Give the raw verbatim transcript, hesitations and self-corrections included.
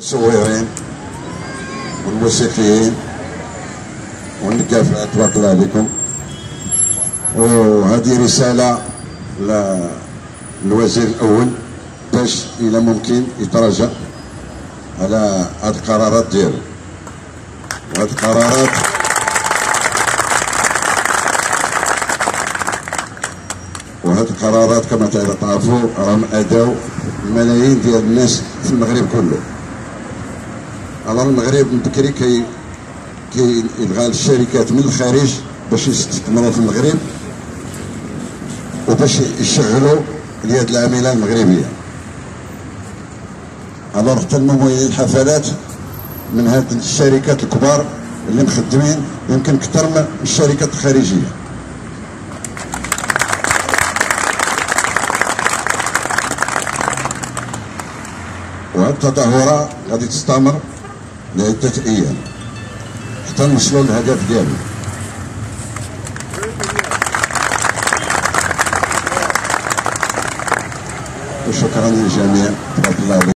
المصورين والموسيقيين والنقافات، تبارك الله عليكم. وهذه رسالة للوزير الأول باش إلى ممكن يتراجع على هذه القرارات ديالو. وهذه القرارات وهذه القرارات كما تعرفوا راهم أداو ملايين ديال الناس في المغرب كله. على المغرب من بكري كي كيلغى الشركات من الخارج باش يستثمروا في المغرب وباش يشغلوا اليد العامله المغربيه. الوغ حتى الممولين الحفلات من هاد الشركات الكبار اللي مخدمين يمكن اكثر من الشركات الخارجيه. وهاد التظاهره غادي تستمر لعده ايام حتى نوصلوا للهدف ديالنا. وشكرا للجميع، تبارك الله عليكم.